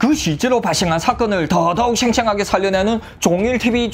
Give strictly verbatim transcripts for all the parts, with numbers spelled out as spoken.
그 실제로 발생한 사건을 더더욱 생생하게 살려내는 종일티비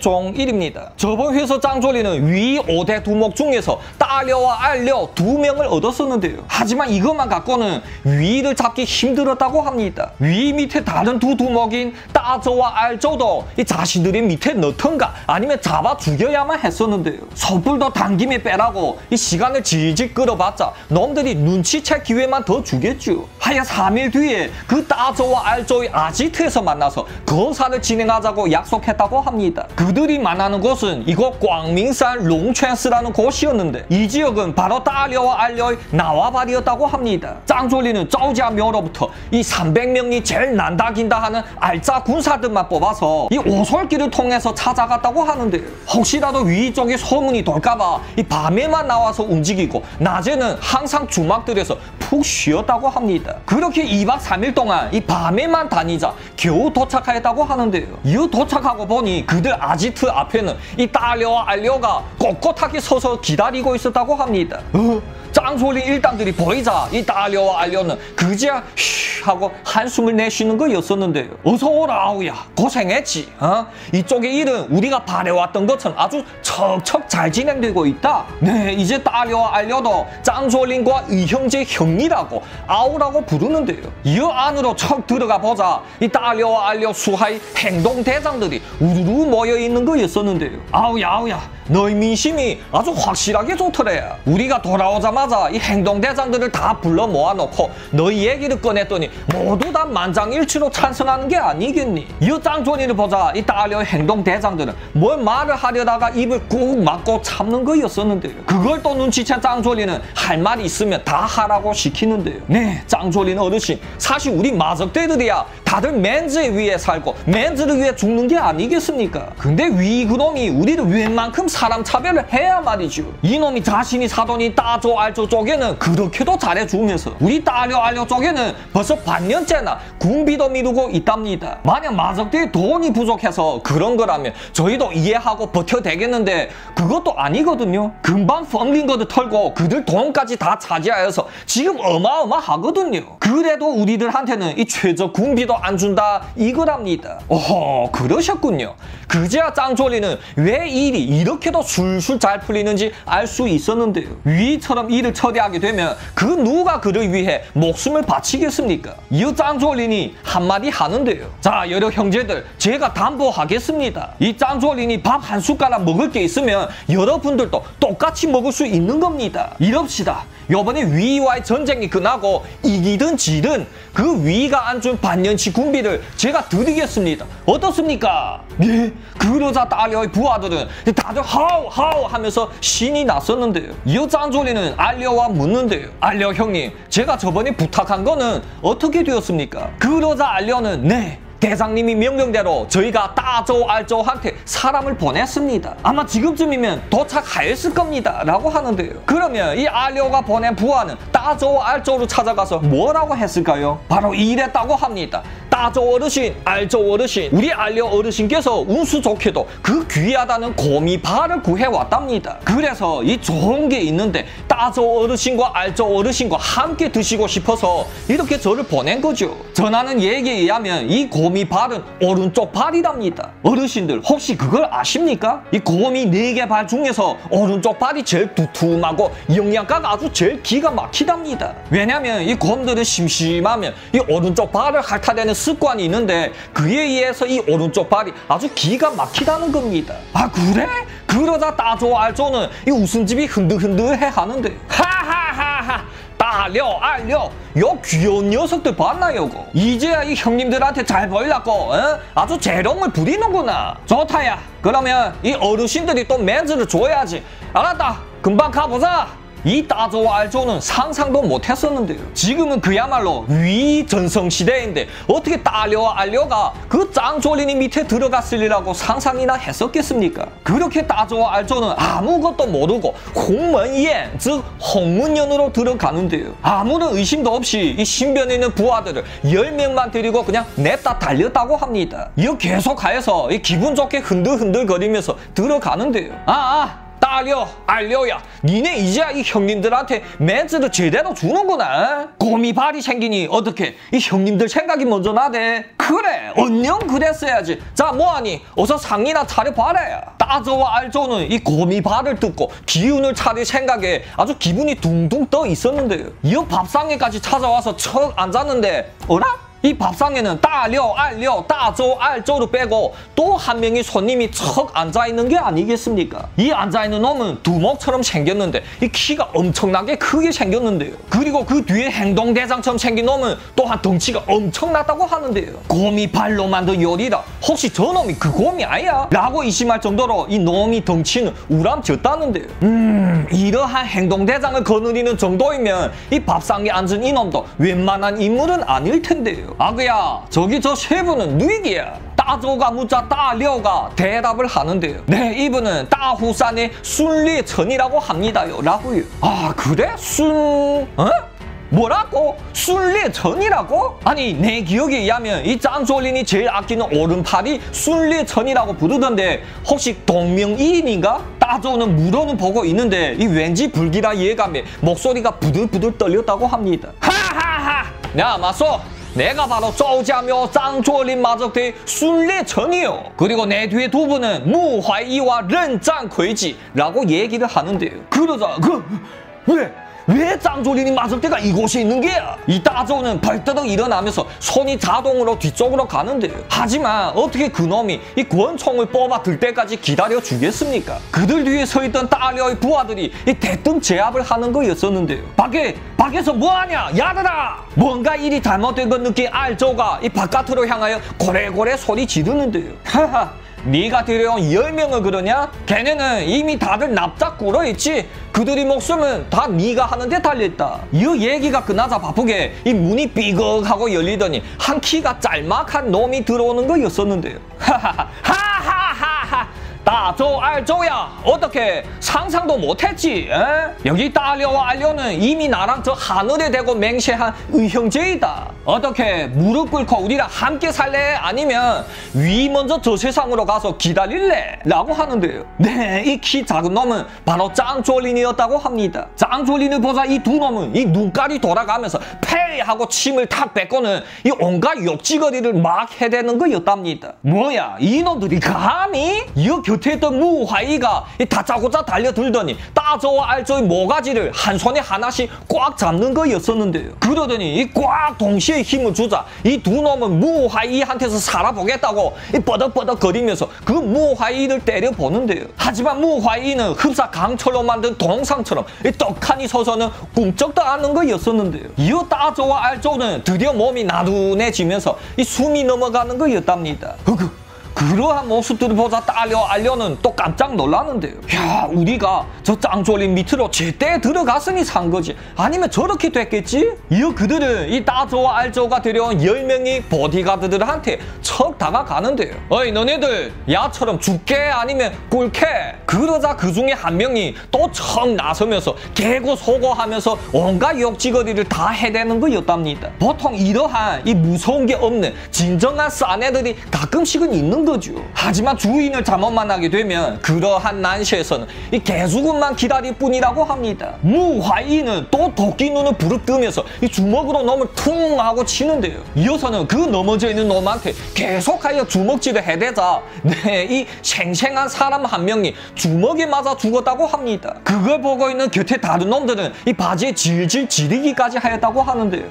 최종일입니다. 저번 회에서 짱조리는 위 오 대 두목 중에서 따려와 알려 두 명을 얻었었는데요. 하지만 이것만 갖고는 위를 잡기 힘들었다고 합니다. 위 밑에 다른 두 두목인 따저와 알저도 이 자신들이 밑에 넣던가 아니면 잡아 죽여야만 했었는데요. 섣불도 당김에 빼라고 이 시간을 질질 끌어봤자 놈들이 눈치챌 기회만 더 주겠죠. 하여 삼 일 뒤에 그 따저와 알저의 아지트에서 만나서 거사를 진행하자고 약속했다고 합니다. 그들이 만나는 곳은 이곳 광민산 롱첸스라는 곳이었는데 이 지역은 바로 따려와 알려의 나와바리였다고 합니다. 짱조리는 짜오지아 묘로부터 이 삼백 명이 제일 난다긴다 하는 알짜 군사들만 뽑아서 이 오솔길을 통해서 찾아갔다고 하는데 혹시라도 위쪽에 소문이 돌까봐 이 밤에만 나와서 움직이고 낮에는 항상 주막들에서 푹 쉬었다고 합니다. 그렇게 이 박 삼 일 동안 이 밤에만 다니자 겨우 도착하였다고 하는데요. 이후 도착하고 보니 그들 아지트 앞에는 이 따려와 알려가 꼿꼿하게 서서 기다리고 있었다고 합니다. 어? 짱소리 일당들이 보이자 이 따려와 알려는 그제야 쉬 하고 한숨을 내쉬는 거였었는데요. 어서 오라 아우야, 고생했지. 어? 이쪽의 일은 우리가 바래왔던 것처럼 아주 척척 잘 진행되고 있다. 네, 이제 따려와 알려도 짱소린과 의형제 형이라고 아우라고 부르는데요. 이 안으로 척 들어가 보자 이 따려와 알려 수하의 행동대장들이 우르르 모여있는 거였었는데요. 아우야 아우야, 너희 민심이 아주 확실하게 좋더래. 우리가 돌아오자마자 이 행동대장들을 다 불러 모아놓고 너희 얘기를 꺼냈더니 모두 다 만장일치로 찬성하는 게 아니겠니? 이 짱조리를 보자 이 따려 행동대장들은 뭘 말을 하려다가 입을 꾹 막고 참는 거였었는데요. 그걸 또 눈치챈 짱조리는 할 말이 있으면 다 하라고 시키는데요. 네, 짱조리는 어르신, 사실 우리 마적대들이야 다들 맨즈 위에 살고 맨즈를 위해 죽는 게 아니겠습니까? 근데 위 그놈이 우리를 웬만큼 사람 차별을 해야 말이죠. 이놈이 자신이 사돈인 따조 알조 쪽에는 그렇게도 잘해주면서 우리 따려 알려 쪽에는 벌써 반년째나 군비도 미루고 있답니다. 만약 마적대의 돈이 부족해서 그런 거라면 저희도 이해하고 버텨대겠는데 그것도 아니거든요. 금방 펑링거드 털고 그들 돈까지 다 차지하여서 지금 어마어마하거든요. 그래도 우리들한테는 이 최저 군비도 안 준다 이거랍니다. 어허, 그러셨군요. 그제야 짱조리는 왜 일이 이렇게도 술술 잘 풀리는지 알 수 있었는데요. 위처럼 일을 처리하게 되면 그 누가 그를 위해 목숨을 바치겠습니까? 이 짱조린이 한마디 하는데요. 자, 여러 형제들, 제가 담보하겠습니다. 이 짱조린이 밥 한 숟가락 먹을 게 있으면 여러분들도 똑같이 먹을 수 있는 겁니다. 이럽시다. 요번에 위와의 전쟁이 끝나고 이기든 지든 그 위가 안 준 반년치 군비를 제가 드리겠습니다. 어떻습니까? 예, 그러자 딸려의 부하들은 다들 하우 하우 하면서 신이 났었는데요. 이 짱조리는 알려와 묻는데요. 알려 형님, 제가 저번에 부탁한 거는 어떻게 되었습니까? 그러자 알려는 네, 대장님이 명령대로 저희가 따조 알조한테 사람을 보냈습니다. 아마 지금쯤이면 도착하였을 겁니다 라고 하는데요. 그러면 이 알려가 보낸 부하는 따조 알조로 찾아가서 뭐라고 했을까요? 바로 이랬다고 합니다. 따조 어르신, 알조 어르신, 우리 알려 어르신께서 운수 좋게도 그 귀하다는 고미바를 구해왔답니다. 그래서 이 좋은 게 있는데 따조 어르신과 알조 어르신과 함께 드시고 싶어서 이렇게 저를 보낸 거죠. 전하는 얘기에 의하면 이 고미발은 오른쪽 발이랍니다. 어르신들 혹시 그걸 아십니까? 이 고미 네 개 발 중에서 오른쪽 발이 제일 두툼하고 영양가가 아주 제일 기가 막히답니다. 왜냐면 이 곰들은 심심하면 이 오른쪽 발을 핥아대는 습관이 있는데 그에 의해서 이 오른쪽 발이 아주 기가 막히다는 겁니다. 아 그래? 그러자 따조 알조는 이 웃음집이 흔들흔들해 하는데 하하하하, 따려 알려 요 귀여운 녀석들 봤나요? 고 이제야 이 형님들한테 잘 보이려고 어? 아주 재롱을 부리는구나. 좋다야. 그러면 이 어르신들이 또 맨즈를 줘야지. 알았다, 금방 가보자. 이 따조와 알조는 상상도 못했었는데요. 지금은 그야말로 위전성시대인데 어떻게 따려와 알려가 그 짱조린이 밑에 들어갔으리라고 상상이나 했었겠습니까? 그렇게 따조와 알조는 아무것도 모르고 홍문옌, 즉 홍문연으로 들어가는데요. 아무런 의심도 없이 이 신변에 있는 부하들을 열 명만 데리고 그냥 냅다 달렸다고 합니다. 이거 계속하여서 이 기분 좋게 흔들흔들거리면서 들어가는데요. 아, 아 딸려, 알려야, 니네 이제야 이 형님들한테 멘트를 제대로 주는구나. 고미발이 생기니 어떻게 이 형님들 생각이 먼저 나대. 그래, 언영 그랬어야지. 자, 뭐하니? 어서 상이나 차려봐라. 따저와 알조는 이 고미발을 듣고 기운을 차릴 생각에 아주 기분이 둥둥 떠 있었는데요. 이 밥상에까지 찾아와서 척 앉았는데 어라? 이 밥상에는 따려, 알려, 따조, 알조를 빼고 또 한 명의 손님이 척 앉아있는 게 아니겠습니까? 이 앉아있는 놈은 두목처럼 생겼는데 이 키가 엄청나게 크게 생겼는데요. 그리고 그 뒤에 행동대장처럼 생긴 놈은 또한 덩치가 엄청났다고 하는데요. 곰이 발로 만든 요리라 혹시 저 놈이 그 곰이 아니야? 라고 의심할 정도로 이 놈이 덩치는 우람졌다는데요. 음, 이러한 행동대장을 거느리는 정도이면 이 밥상에 앉은 이놈도 웬만한 인물은 아닐 텐데요. 아그야, 저기 저 세 분은 누이기야? 따조가 묻자 따려가 대답을 하는데요. 네, 이분은 따후산의 순리천이라고 합니다요. 라고요. 아, 그래? 순... 어? 뭐라고? 순리천이라고? 아니, 내 기억에 의하면 이 짱조린이 제일 아끼는 오른팔이 순리천이라고 부르던데 혹시 동명이인인가? 따조는 물어는 보고 있는데 이 왠지 불길한 예감에 목소리가 부들부들 떨렸다고 합니다. 하하하! 야, 맞소! 내가 바로 쪼자묘 짱조린 마적대의 순리천이요. 그리고 내 뒤에 두 분은 무화이와 른짱괴지라고 얘기를 하는데요. 그러자 그 왜? 왜 짱조린이 마적대가 이곳에 있는 게야? 이 따조는 벌떡 일어나면서 손이 자동으로 뒤쪽으로 가는데요. 하지만 어떻게 그놈이 이 권총을 뽑아 들 때까지 기다려 주겠습니까? 그들 뒤에 서 있던 따려의 부하들이 이 대뜸 제압을 하는 거였었는데요. 밖에, 밖에서 뭐하냐? 야들아! 뭔가 일이 잘못된 것 느낀 알조가 이 바깥으로 향하여 고래고래 소리 지르는데요. 하하. 네가 데려온 열 명을 그러냐? 걔네는 이미 다들 납작 꿇어있지. 그들의 목숨은 다 네가 하는데 달려있다. 이 얘기가 끝나자 바쁘게 이 문이 삐걱하고 열리더니 한 키가 짤막한 놈이 들어오는 거였었는데요. 하하하하하. 따조 알조야, 어떻게 상상도 못했지? 에? 여기 따려와 알려는 이미 나랑 저 하늘에 대고 맹세한 의형제이다. 어떻게 무릎 꿇고 우리랑 함께 살래? 아니면 위 먼저 저 세상으로 가서 기다릴래? 라고 하는데요. 네, 이 키 작은 놈은 바로 짱조린이었다고 합니다. 짱조린을 보자 이 두 놈은 이 눈깔이 돌아가면서 페이 하고 침을 탁 뱉고는 이 온갖 욕지거리를 막 해대는 거였답니다. 뭐야, 이놈들이 감히? 이 곁에 있던 무화이가 다짜고짜 달려들더니 따조와 알조의 모가지를 한 손에 하나씩 꽉 잡는 거였었는데요. 그러더니 이 꽉 동시에 힘을 주자 이 두 놈은 무화이한테서 살아보겠다고 이 뻐덕뻐덕 거리면서 그 무화이를 때려보는데요. 하지만 무화이는 흡사 강철로 만든 동상처럼 이 떡하니 서서는 꿈쩍도 않는 거였었는데요. 이어 따조와 알조는 드디어 몸이 나른해지면서 이 숨이 넘어가는 거였답니다. 그 그러한 모습들을 보자 딸려 알려는 또 깜짝 놀랐는데요. 야, 우리가 저 짱조린 밑으로 제때 들어갔으니 산 거지. 아니면 저렇게 됐겠지? 이어 그들은 이 따조와 알조가 데려온 열 명의 보디가드들한테 척 다가가는데요. 어이, 너네들 야처럼 죽게 아니면 꿀게? 그러자 그 중에 한 명이 또 척 나서면서 개고소고하면서 온갖 욕지거리를 다 해대는 거였답니다. 보통 이러한 이 무서운 게 없는 진정한 싸네들이 가끔씩은 있는 거죠. 하지만 주인을 잘못 만나게 되면 그러한 난시에서는 이 개수군만 기다릴 뿐이라고 합니다. 무화이는 또 도끼 눈을 부릅뜨면서 이 주먹으로 놈을 퉁 하고 치는데요. 이어서는 그 넘어져 있는 놈한테 계속하여 주먹질을 해대자 네, 이 생생한 사람 한 명이 주먹에 맞아 죽었다고 합니다. 그걸 보고 있는 곁에 다른 놈들은 이 바지에 질질 지르기까지 하였다고 하는데요.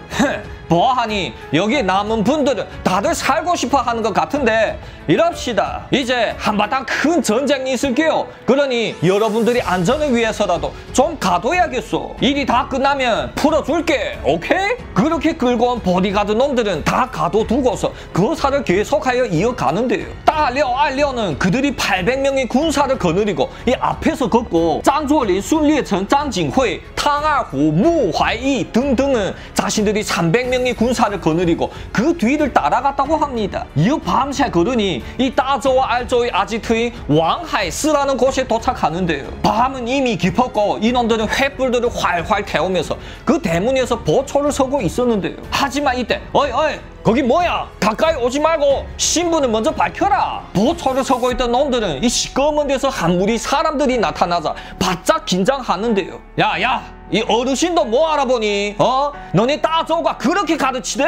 보아하니 여기 남은 분들은 다들 살고 싶어 하는 것 같은데 이럽시다. 이제 한바탕 큰 전쟁이 있을게요. 그러니 여러분들이 안전을 위해서라도 좀 가둬야겠소. 일이 다 끝나면 풀어줄게. 오케이? 그렇게 끌고 온 보디가드 놈들은 다 가둬두고서 거사를 계속하여 이어가는데요. 따려 알려는 그들이 팔백 명의 군사를 거느리고 이 앞에서 걷고 짱조린, 순리천, 짱징회, 탕알후, 무화이 등등은 자신들이 삼백 명 명의 군사를 거느리고 그 뒤를 따라갔다고 합니다. 이어 밤새 걸으니 이 따저와 알저의 아지트인 왕하이스라는 곳에 도착하는데요. 밤은 이미 깊었고 이놈들은 횃불들을 활활 태우면서 그 대문에서 보초를 서고 있었는데요. 하지만 이때 어이 어이 거기 뭐야? 가까이 오지 말고 신분을 먼저 밝혀라. 보초를 서고 있던 놈들은 이 시꺼먼 데서 한 무리 사람들이 나타나자 바짝 긴장하는데요. 야야 이 어르신도 뭐 알아보니? 어? 너네 따조가 그렇게 가르치대?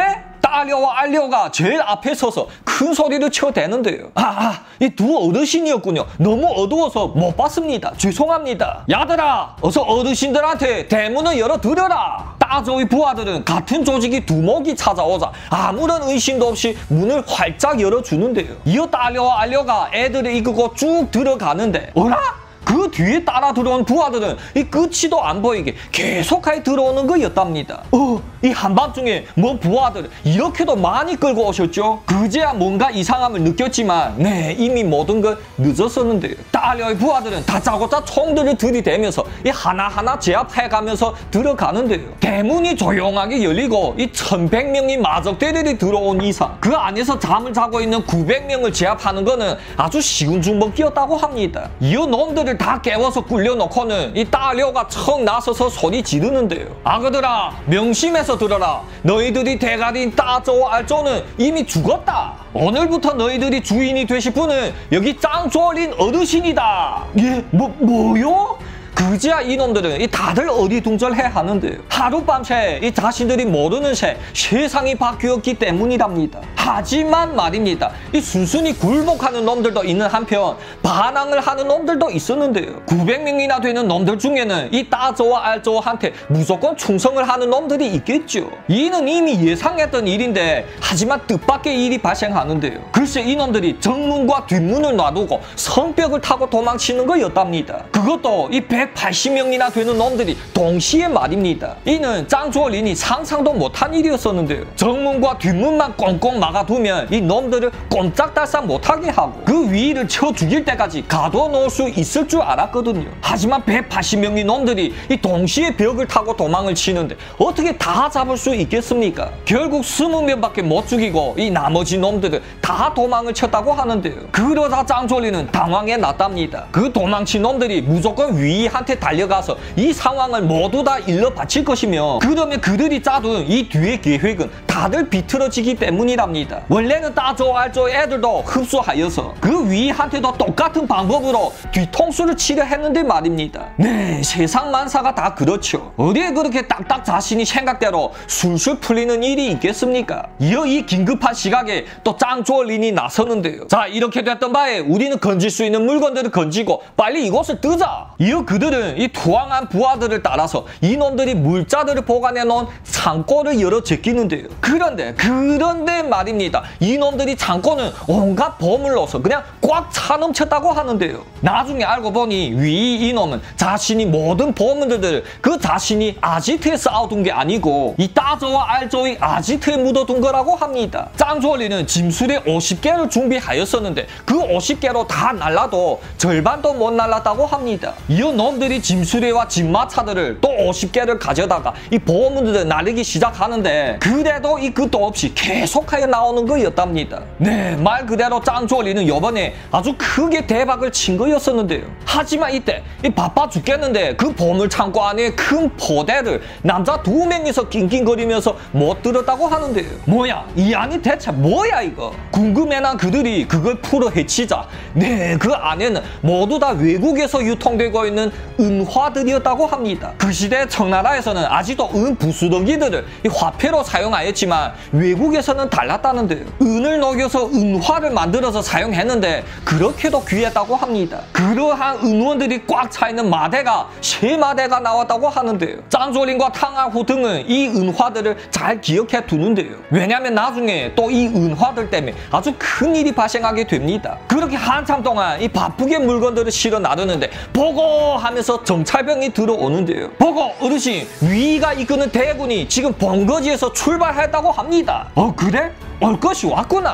따려와 알려가 제일 앞에 서서 큰 소리를 쳐대는데요. 아, 아, 이 두 어르신이었군요. 너무 어두워서 못 봤습니다. 죄송합니다. 야들아, 어서 어르신들한테 대문을 열어드려라. 따조의 부하들은 같은 조직이 두목이 찾아오자 아무런 의심도 없이 문을 활짝 열어주는데요. 이어 따려와 알려가 애들을 이끌고 쭉 들어가는데 어라? 그 뒤에 따라 들어온 부하들은 이 끝이도 안 보이게 계속하게 들어오는 거였답니다. 어, 이 한밤중에 뭐 부하들 이렇게도 많이 끌고 오셨죠? 그제야 뭔가 이상함을 느꼈지만 네 이미 모든 걸 늦었었는데요. 딸려의 부하들은 다짜고짜 총들을 들이대면서 이 하나하나 제압해가면서 들어가는데요. 대문이 조용하게 열리고 이 천백 명이 마적대들이 들어온 이상 그 안에서 잠을 자고 있는 구백 명을 제압하는 거는 아주 쉬운 중먹기였다고 합니다. 이어 놈들을 다 깨워서 굴려놓고는 이 따려가 척 나서서 소리 지르는데요. 아그들아 명심해서 들어라. 너희들이 대가리인 따조와 알조는 이미 죽었다. 오늘부터 너희들이 주인이 되실 분은 여기 짱조어린 어르신이다. 예? 뭐, 뭐요? 그제야 이놈들은 이 다들 어리둥절해 하는데요. 하룻밤새 이 자신들이 모르는 새 세상이 바뀌었기 때문이랍니다. 하지만 말입니다. 이 순순히 굴복하는 놈들도 있는 한편 반항을 하는 놈들도 있었는데요. 구백 명이나 되는 놈들 중에는 이 따조와 알조한테 무조건 충성을 하는 놈들이 있겠죠. 이는 이미 예상했던 일인데 하지만 뜻밖의 일이 발생하는데요. 글쎄 이놈들이 정문과 뒷문을 놔두고 성벽을 타고 도망치는 거였답니다. 그것도 이 백팔십 명이나 되는 놈들이 동시에 말입니다. 이는 짱조린이 상상도 못한 일이었었는데요. 정문과 뒷문만 꽁꽁 막아두면 이 놈들을 꼼짝달싹 못하게 하고 그 위를 쳐 죽일 때까지 가둬놓을 수 있을 줄 알았거든요. 하지만 백팔십 명의 놈들이 이 동시에 벽을 타고 도망을 치는데 어떻게 다 잡을 수 있겠습니까? 결국 이십 명밖에 못 죽이고 이 나머지 놈들을 다 도망을 쳤다고 하는데요. 그러다 짱조린은 당황해 났답니다. 그 도망친 놈들이 무조건 위한테 달려가서 이 상황을 모두 다 일러 바칠 것이며 그러면 그들이 짜둔 이 뒤의 계획은 다들 비틀어지기 때문이랍니다. 원래는 따조 알조 애들도 흡수하여서 그 위한테도 똑같은 방법으로 뒤통수를 치려 했는데 말입니다. 네, 세상 만사가 다 그렇죠. 어디에 그렇게 딱딱 자신이 생각대로 술술 풀리는 일이 있겠습니까? 이어 이 긴급한 시각에 또 짱조린이 나서는데요. 자, 이렇게 됐던 바에 우리는 건질 수 있는 물건들을 건지고 빨리 이곳을 뜨자. 이어 그들은 이 투항한 부하들을 따라서 이놈들이 물자들을 보관해 놓은 창고를 열어 제끼는데요. 그런데 그런데 말입니다. 이놈들이 창고는 온갖 보물을 넣어서 그냥 꽉 차 넘쳤다고 하는데요. 나중에 알고 보니 위 이놈은 자신이 모든 보물들을 그 자신이 아지트에 쌓아둔 게 아니고 이 따조와 알조의 아지트에 묻어둔 거라고 합니다. 짱조리는 짐수레 오십 개를 준비하였었는데 그 오십 개로 다 날라도 절반도 못 날랐다고 합니다. 이어 놈들이 짐수레와 짐마차들을 또 오십 개를 가져다가 이 보물들을 나르기 시작하는데 그래도 이 끝도 없이 계속하여 나오는 거였답니다. 네, 말 그대로 짱조리는 이번에 아주 크게 대박을 친 거였었는데요. 하지만 이때 이 바빠 죽겠는데 그 보물 창고 안에 큰 포대를 남자 두 명이서 낑낑거리면서 못 들었다고 하는데요. 뭐야, 이 안이 대체 뭐야 이거? 궁금해난 그들이 그걸 풀어 헤치자 네, 그 안에는 모두 다 외국에서 유통되고 있는 은화들이었다고 합니다. 그 시대 청나라에서는 아직도 은 부스러기들을 이 화폐로 사용하였지만 외국에서는 달랐다는데요. 은을 녹여서 은화를 만들어서 사용했는데 그렇게도 귀했다고 합니다. 그러한 은원들이 꽉 차있는 마대가 세 마대가 나왔다고 하는데요. 짱조린과 탕알호 등은 이 은화들을 잘 기억해 두는데요. 왜냐하면 나중에 또 이 은화들 때문에 아주 큰 일이 발생하게 됩니다. 그렇게 한참 동안 이 바쁘게 물건들을 실어 나르는데 보고 하면서 정찰병이 들어오는데요. 보고 어르신, 위가 이끄는 대군이 지금 본거지에서 출발했다고 합니다. 어 그래? 올 것이 왔구나.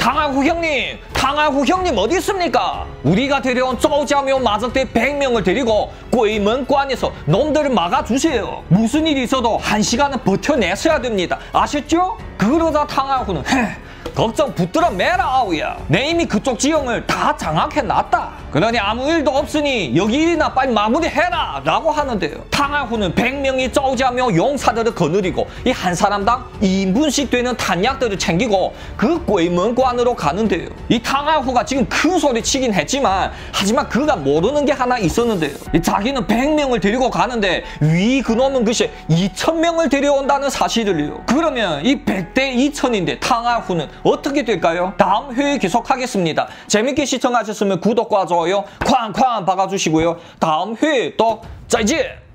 탕하후 형님, 탕하후 형님 어디 있습니까? 우리가 데려온 쪼지아묘 마적대 백 명을 데리고 곶문관에서 놈들을 막아주세요. 무슨 일이 있어도 한 시간은 버텨내셔야 됩니다. 아셨죠? 그러자 탕하후는 헤, 걱정 붙들어 매라 아우야. 내 이미 그쪽 지형을 다 장악해놨다. 그러니 아무 일도 없으니 여기 일이나 빨리 마무리해라 라고 하는데요. 탕하후는 백 명이 쪼지아묘 용사들을 거느리고 이 한 사람당 이 인분씩 되는 탄약들을 챙기고 그 곶문관으로 가는데요. 이 탕하후가 지금 큰 소리 치긴 했지만 하지만 그가 모르는 게 하나 있었는데요. 이 자기는 백 명을 데리고 가는데 위 그놈은 글쎄 이천 명을 데려온다는 사실을요. 그러면 이 백 대 이천인데 탕하후는 어떻게 될까요? 다음 회에 계속하겠습니다. 재밌게 시청하셨으면 구독과 좋아요 쾅쾅 박아주시고요. 다음 회에 또 짜이지!